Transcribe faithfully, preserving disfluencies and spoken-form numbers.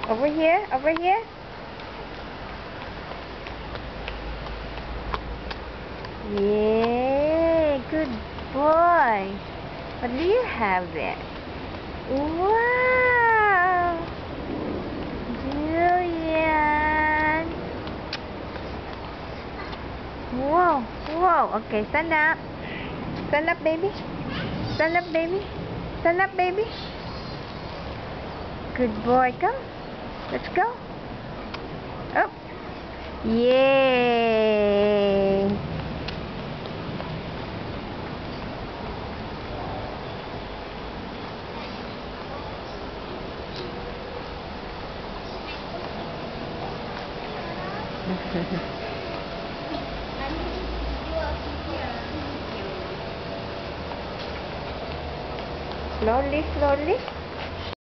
Over here, over here. Yay, good boy. What do you have there? Wow, Julian. Whoa, whoa. Okay, stand up. Stand up, baby. Stand up, baby. Stand up, baby. Good boy. Come. Let's go. Oh. Yay. Slowly, slowly.